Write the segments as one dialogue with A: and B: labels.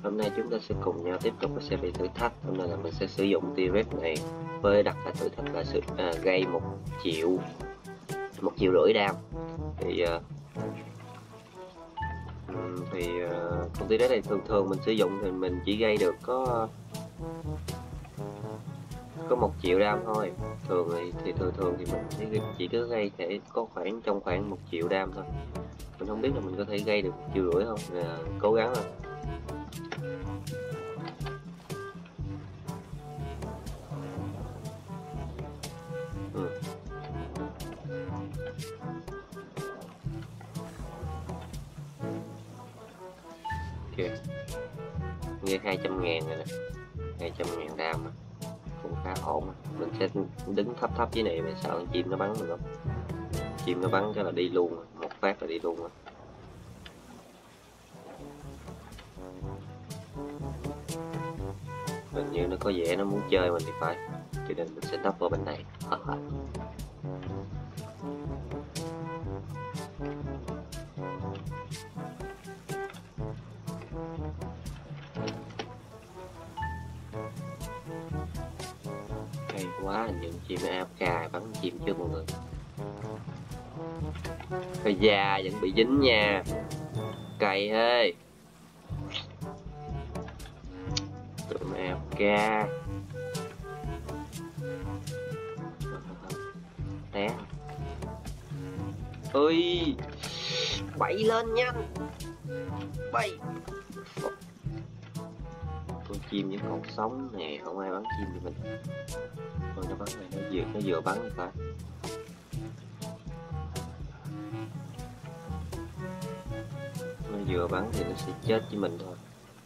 A: Hôm nay chúng ta sẽ cùng nhau tiếp tục cái series thử thách. Hôm nay là mình sẽ sử dụng T-Rex này với đặt ra thử thách là gây 1,5 triệu đam. Thì con T-Rex này thường mình sử dụng thì mình chỉ gây được có 1 triệu đam thôi. Thường thì mình chỉ cứ gây thể có trong khoảng 1 triệu đam thôi. Mình không biết là mình có thể gây được 1,5 triệu không, cố gắng thôi. Ok, nghe 200.000 rồi nè, 200.000 đam mà cũng khá ổn. Mình sẽ đứng thấp dưới này, mình sợ con chim nó bắn mình không? Chim nó bắn cái là đi luôn, một phát là đi luôn rồi. Hình như nó có vẻ nó muốn chơi mình thì phải, cho nên mình sẽ tấp vào bên này. Hay quá, những chim AFK bắn chim trước mọi người. Thôi da vẫn bị dính nha, cày ơi. Tụi AFK té. Ơi, bay lên nhanh, bay. Con chim vẫn còn sống nè, không ai bắn chim thì mình. Thôi nó bắn này, nó vừa bắn thì phải. Nó vừa bắn thì nó sẽ chết với mình thôi.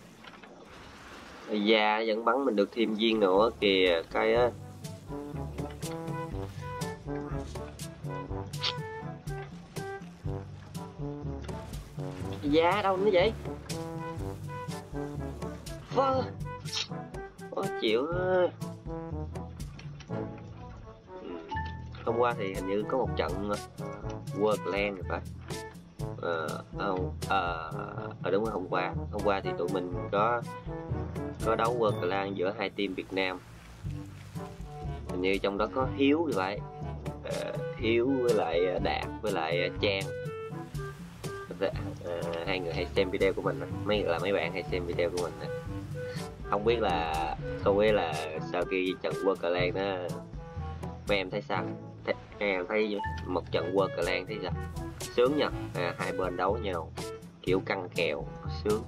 A: Ây da, vẫn bắn mình được thêm viên nữa kìa, cây á. Da đâu nữa vậy? Khó chịu. Hôm qua thì hình như có một trận World Clan rồi phải. Đúng rồi, hôm qua thì tụi mình có đấu World Clan giữa hai team Việt Nam. Hình như trong đó có Hiếu thì phải. Hiếu với lại Đạt với lại Trang. Hai người hay xem video của mình, mấy bạn hay xem video của mình. Không biết là sau khi trận World Clan đó mấy em thấy sao? Em thấy một trận World Clan thấy sao? Sướng nhỉ? Hai bên đấu nhau kiểu căng kèo, sướng.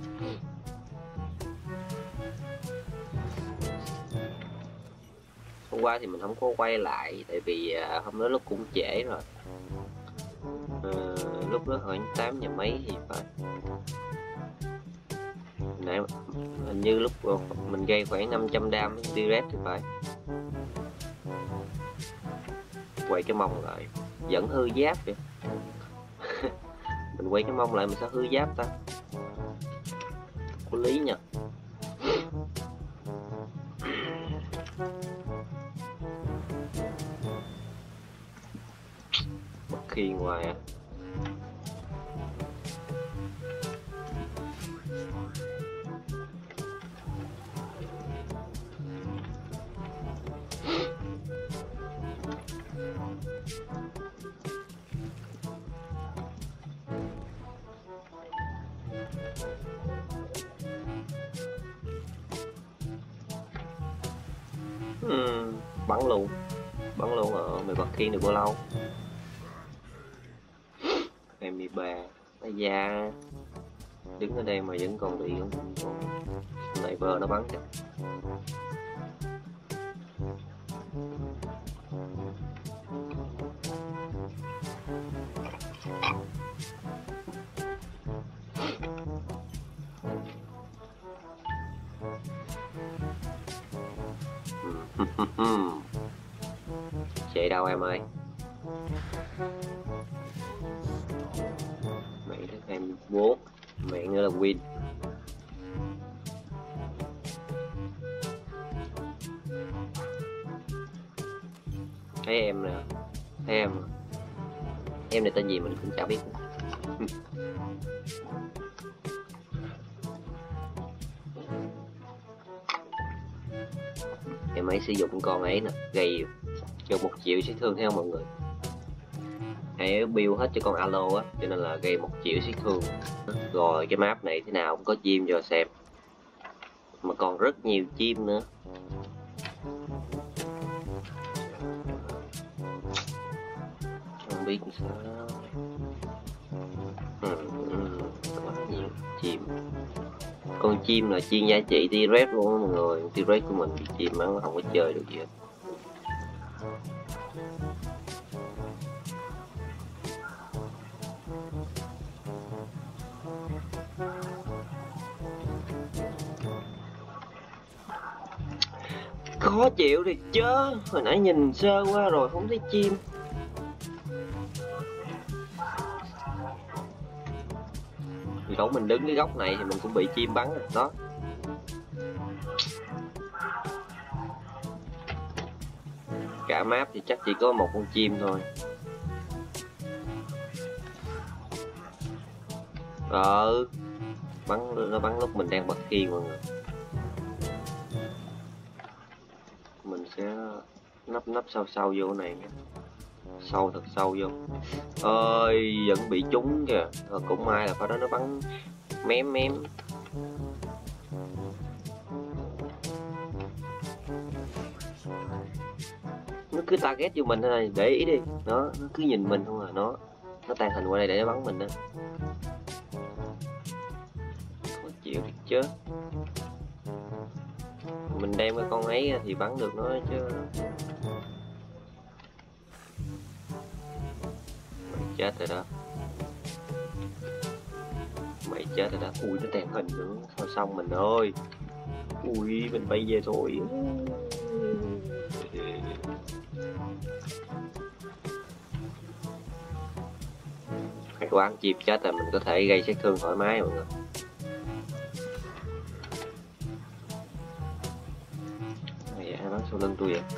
A: Hôm qua thì mình không có quay lại tại vì hôm đó lúc cũng trễ rồi. Lúc đó khoảng 8 giờ mấy thì phải. Nãy hình như lúc mình gây khoảng 500 đam với T-Rex thì phải. Quay cái mông lại vẫn hư giáp vậy. Mình quay cái mông lại mình sao hư giáp ta? Có lý nhỉ? Bất khi ngoài à. Bắn luôn mày bật khiên được bao lâu? 23. Bây da đứng ở đây mà vẫn còn bị con sniper nó bắn kìa. Chạy đâu em ơi? 7/24, mẹ nữa là win. Thấy em nè, thấy em này tên gì mình cũng chả biết. em ấy sử dụng con ấy nè, gây cho 1 triệu sát thương theo mọi người. Em ấy build hết cho con alo á, cho nên là gây 1 triệu sát thương. Rồi cái map này thế nào cũng có chim cho xem, mà còn rất nhiều chim nữa. Không biết sao quá nhiều chim. Con chim là chuyên giá trị T-Rex luôn á mọi người. T-Rex của mình bị chim nó không có chơi được gì hết. Khó chịu thì chứ, hồi nãy nhìn sơ qua rồi không thấy chim. Thì cậu mình đứng cái góc này thì mình cũng bị chim bắn rồi đó. Cả map thì chắc chỉ có 1 con chim thôi. Nó bắn lúc mình đang bật khiên mọi người. Mình sẽ nấp sâu vô này nha. Sâu thật sâu vô. Ơi vẫn bị trúng kìa. Cũng may là pha đó nó bắn mém. Nó cứ target vô mình thế này, để ý đi. Nó cứ nhìn mình không à. Nó tan hình qua đây để nó bắn mình đó. Khó chịu thiệt chứ. Mình đem cái con ấy thì bắn được nó chứ. Mày chết rồi đó. Mày chết rồi đó. Ui nó tàn hình nữa. Thôi xong mình ơi. Ui mình bay về thôi. Hay quán chim chết là mình có thể gây sát thương thoải mái mọi người. Mày ai bắn sau lưng tôi vậy?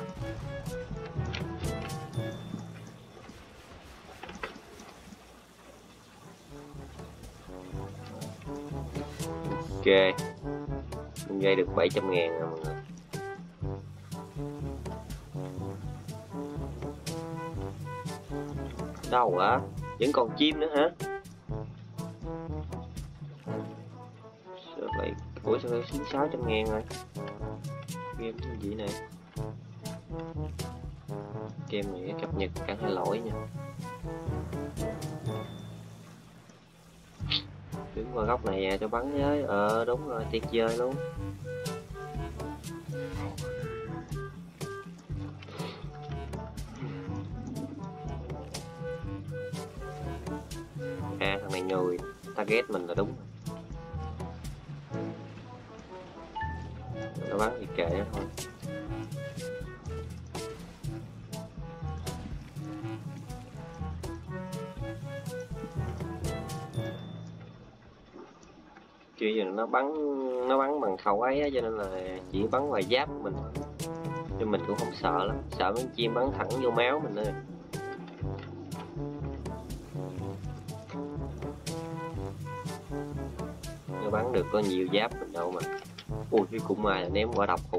A: Ok, mình gây được 700.000 rồi mọi người. Đâu hả? Vẫn còn chim nữa hả? Sao vậy? Ủa sao lại 600.000 rồi? Game cái gì này? Game này cập nhật cả hai lỗi nha. Đứng qua góc này cho bắn với. Đúng rồi, tuyệt vời luôn. Thằng này nhồi target mình là đúng. Nó bắn thì kệ nó thôi. Chứ giờ nó bắn bằng khẩu ấy á, cho nên là chỉ bắn ngoài giáp của mình thôi. Nhưng mình cũng không sợ lắm, sợ mấy chim bắn thẳng vô máu mình thôi. Nó bắn được có nhiều giáp mình đâu mà. Ui cái cũng may là ném quả độc hụt.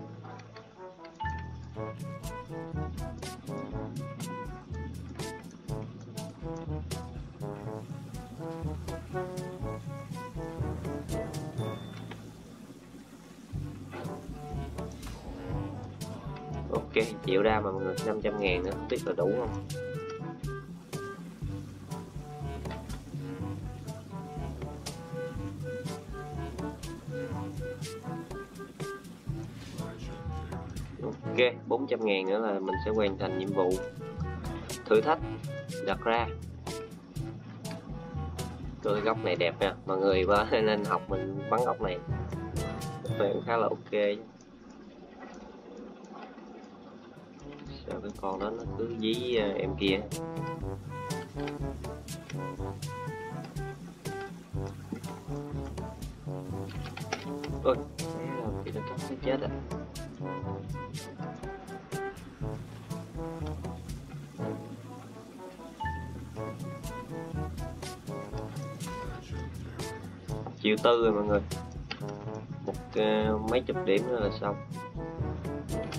A: Ok, chịu ra mà mọi người, 500.000 nữa, không biết là đủ không? Ok, 400.000 nữa là mình sẽ hoàn thành nhiệm vụ thử thách đặt ra. Cái góc này đẹp nha, mọi người nên học mình bắn góc này. Góc này cũng khá là ok. Sao cái con đó nó cứ dí em kia. Ôi, thì nó cắt nó chết à. Triệu tư rồi mọi người. Mấy chục điểm nữa là xong.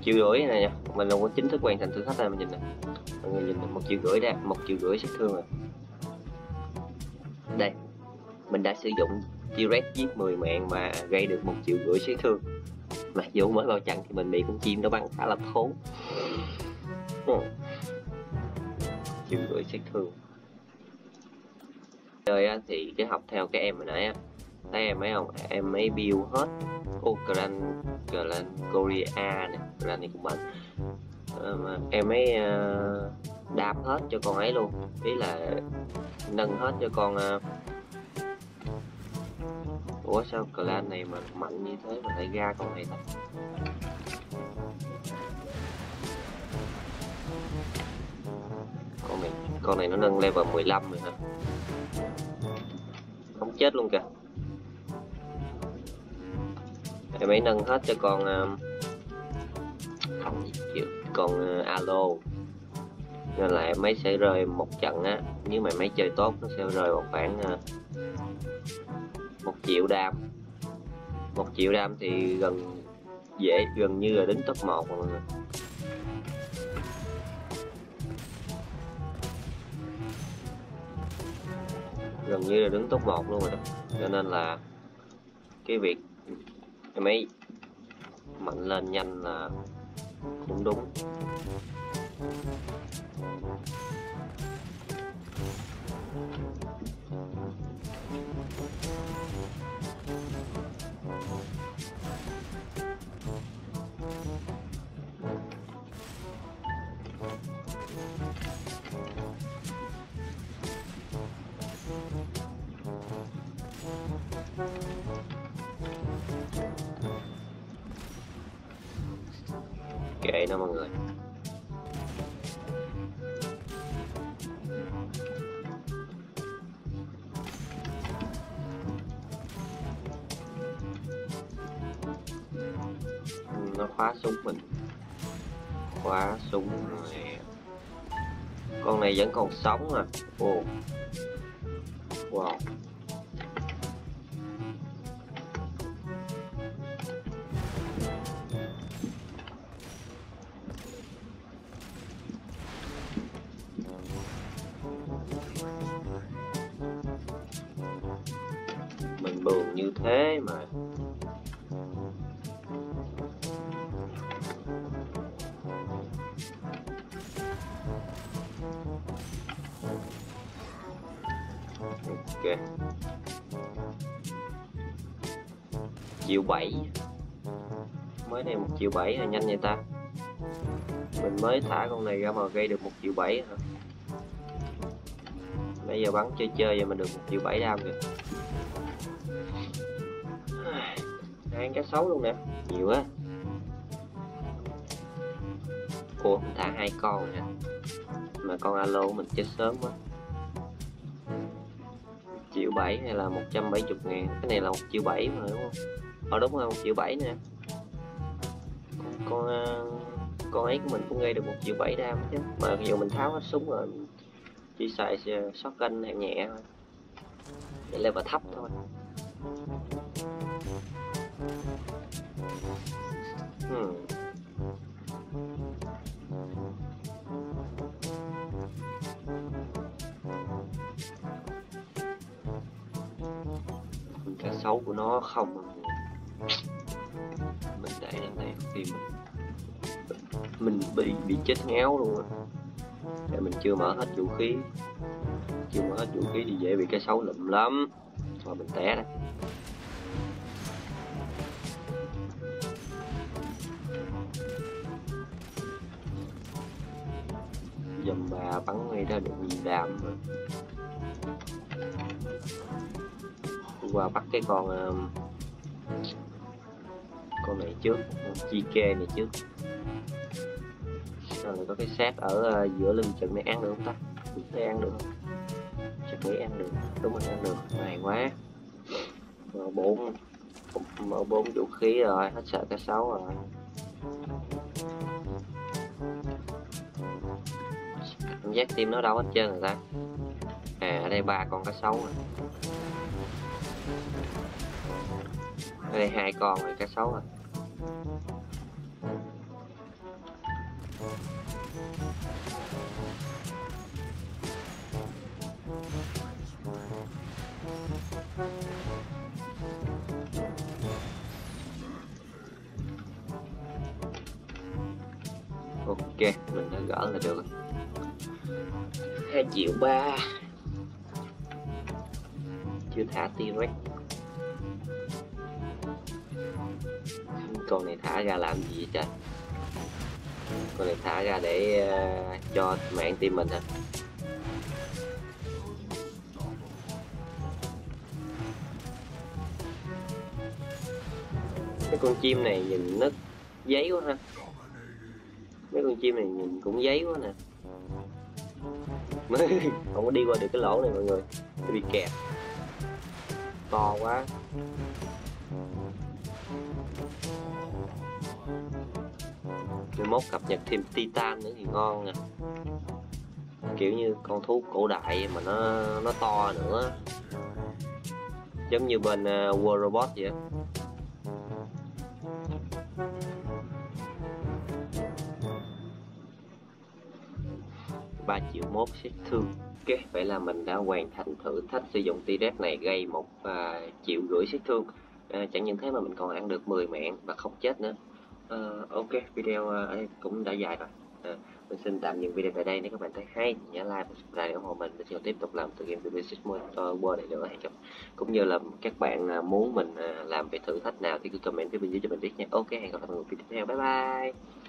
A: 1,5 triệu này nha, mình không có chính thức hoàn thành thử thách này, mình nhìn nè, mọi người nhìn 1,5 triệu ra, 1,5 triệu sát thương rồi. Đây, mình đã sử dụng T-Rex giết 10 mạng mà gây được 1,5 triệu sát thương. Mặc dù mới vào trận thì mình bị con chim nó bắn khá là thốn. 1,5 triệu sát thương. Chơi á, thì cái học theo cái em hồi nãy á, thấy em mấy không, em mấy build hết Gran Korea này, Gran này cũng mạnh. Em mấy đạp hết cho con ấy luôn, ý là nâng hết cho con ủa sao clan này mà mạnh như thế mà lại ra con này ta? Con này nó nâng level 15 rồi hả? Không chết luôn kìa. Em ấy nâng hết cho con không chịu, con alo, nên là em ấy sẽ rơi một trận á, nếu mà mấy chơi tốt nó sẽ rơi vào khoảng 1 triệu đam. 1 triệu đam thì gần như là đến top 1 rồi mọi người. Gần như là đứng top 1 luôn rồi đó, cho nên là cái việc em ấy mạnh lên nhanh là cũng đúng. Kệ nó mọi người. Nó khóa súng mình, khóa súng này. Con này vẫn còn sống à? Ồ, wow. Mình buồn như thế mà. Ok. 1,7 triệu. Mới này 1,7 triệu là nhanh vậy ta. Mình mới thả con này ra mà gây được 1,7 triệu hả? Bây giờ bắn chơi vậy mình được 1,7 triệu đam kìa. Ăn cá sấu luôn nè, nhiều á. Ủa mình thả 2 con nè, mà con alo của mình chết sớm quá. 1,7 triệu hay là 170.000? Cái này là 1,7 triệu mà đúng không? Đúng rồi, 1,7 triệu nè. Con ấy của mình cũng gây được 1,7 triệu đam chứ, mà dù mình tháo hết súng rồi, chỉ xài shotgun hạng nhẹ thôi, để level thấp thôi. Cá sấu của nó không, mình để lên đây thì mình bị chết ngáo luôn á. Để mình chưa mở hết vũ khí, thì dễ bị cá sấu lụm lắm. Rồi mình té đây. Dầm bà bắn ngay ra được nhiều đam mà. Qua bắt cái con này trước, con chi kê này trước. Sao lại có cái xác ở giữa lưng chừng này, ăn được không ta? Thấy ăn được không? Chắc nghĩ ăn được, đúng rồi, ăn được, may quá. Mở 4 vũ khí rồi, hết sợ cá sấu rồi. Cảm giác tim nó đâu hết trơn rồi ta. À ở đây 3 con cá sấu rồi. Ở đây 2 con rồi cá sấu rồi. Ok, mình đã gỡ là được. 2.300.000. Chưa thả T-Rex. Con này thả ra làm gì vậy trời? Con này thả ra để cho mạng team mình hả? Mấy con chim này nhìn nó giấy quá ha. Mấy con chim này nhìn cũng giấy quá nè. Không có đi qua được cái lỗ này mọi người, nó bị kẹt to quá. Mai mốt cập nhật thêm Titan nữa thì ngon nè, kiểu như con thú cổ đại mà nó to nữa, giống như bên World Robot vậy á. 3.100.000 sát thương. Ok, vậy là mình đã hoàn thành thử thách sử dụng T-Rex này gây 1,5 triệu sát thương. Chẳng những thế mà mình còn ăn được 10 mạng và không chết nữa. Ok, video ở đây cũng đã dài rồi. Mình xin tạm dừng video tại đây. Nếu các bạn thấy hay, nhớ like và subscribe để ủng hộ mình để sẽ tiếp tục làm từ game Basic World này nữa. Cũng như là các bạn muốn mình làm về thử thách nào thì cứ comment phía bên dưới cho mình biết nha. Ok, hẹn gặp lại mọi người video tiếp theo. Bye bye.